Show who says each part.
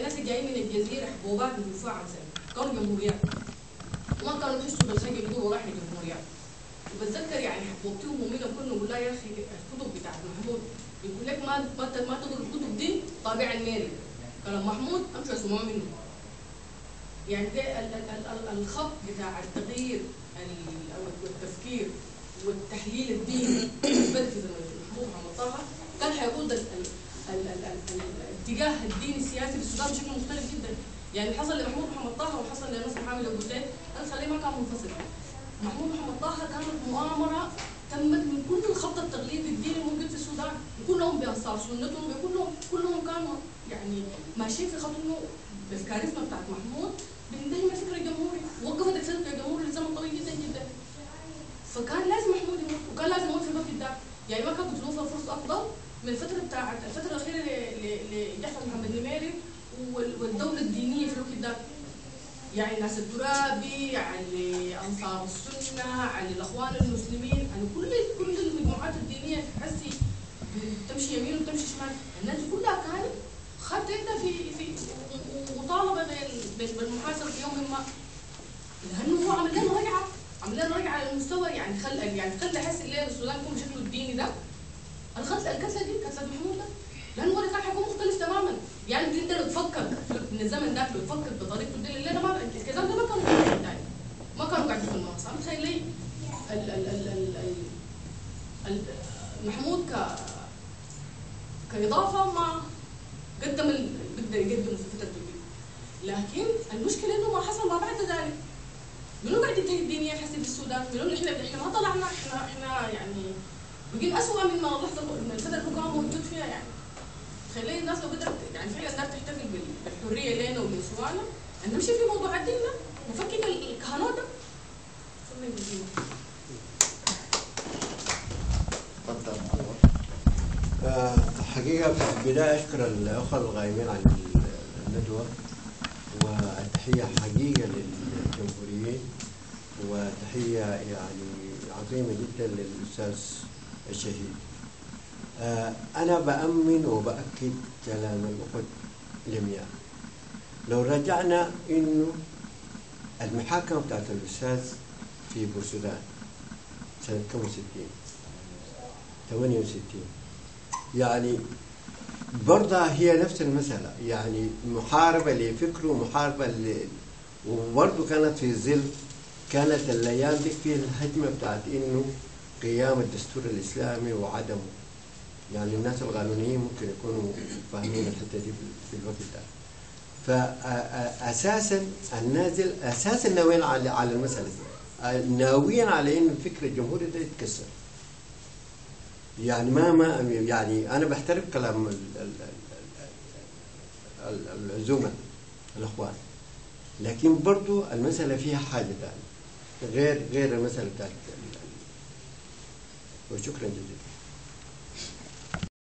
Speaker 1: الناس اللي جايين من الجزيره حبوبات ودفاع عن سنه كانوا جمهوريات وما كانوا بيحسوا بالخجل يقولوا والله احنا جمهوريات. وبتذكر يعني حبوبتهم ومينا كنا نقول لها يا اخي الكتب بتاعت محمود يقول لك ما تقرا الكتب دي طابع الميري، كلام محمود امشي اسمعوا منه. يعني ده الخط بتاع التغيير او التفكير والتحليل الديني بدأ في زمن محمود محمد طه كان حيقود الاتجاه الديني السياسي للسودان بشكل مختلف جدا. يعني اللي حصل لمحمود محمد طه وحصل لنصر حامد ابو زيد انا خليه ما كان منفصل. محمود محمد طه كانت مؤامره تمت من كل الخط التقليدي الديني الموجود في السودان، وكلهم بانصار سنتهم كلهم كانوا يعني ماشيين في خط انه الكاريزما بتاعت محمود بينتهي من الفكر الجمهوري، وقفت الفكر الجمهوري لزمن طويل جدا جدا. فكان لازم محمود يموت وكان لازم يموت في الوقت ده، يعني ما كان بتوفر فرصه افضل من الفتره بتاعت الفتره الاخيره لجعفر محمد نميري والدوله الدينيه في الوقت ده. يعني ناس الترابي، على انصار السنه، على الاخوان المسلمين، على كل المجموعات الدينيه تحسي تمشي يمين وتمشي شمال، الناس دي كلها كانت خدت يدها في مطالبه بالمحاسبه في يوم ما، لانه هو عمل لنا رجعه على المستوى. يعني خلى حس الليل السودان يكون بشكله الديني ده. الكتله دي كتله محمود ده، لانه هو اللي كان حيكون مختلف تماما. يعني انت لو تفكر من الزمن ده، لو تفكر بطريقته دي الليله ما الكلام ده ما كانوا قاعدين يعني ما كانوا قاعدين في المنصه. متخيلي محمود كاضافه ما قدم اللي بيقدر يقدمه في فترته دي، لكن المشكله انه ما حصل ما بعد ذلك. منو قاعد ينتهي الدنيا حسي في السودان؟ منو احنا ما طلعنا، احنا يعني بقينا اسوء من اللحظه من الفتره اللي كان موجود فيها. يعني تخيلي الناس لو قدرت يعني فعلا الناس تحتفل بالحريه لنا ولنسوانا ان نمشي في موضوع الدين ده نفكك الكهنوت ده.
Speaker 2: تفضل. الحقيقه في البدايه اشكر الاخوه الغائبين عن الندوه، وتحيه حقيقه للجمهوريين، وتحيه يعني عظيمه جدا للاستاذ الشهيد. أنا بأمن وبأكد كلام الأخوة جميعا. لو رجعنا إنه المحاكمة بتاعت الأستاذ في بورسودان سنة 68 يعني برضه هي نفس المسألة، يعني محاربة لفكره، محاربة وبرضه كانت في ظل كانت الأيام دي في الهجمة بتاعت إنه قيام الدستور الإسلامي وعدمه. يعني الناس القانونيين ممكن يكونوا فاهمين الحته دي في الوقت ده. فاساسا النازل اساسا ناويين على المساله دي، ناويين على ان الفكر الجمهوري ده يتكسر. يعني ما يعني انا بحترم كلام الزملاء الاخوان، لكن برضو المساله فيها حاجه ثانيه غير المساله بتاعت. وشكرا جزيلا.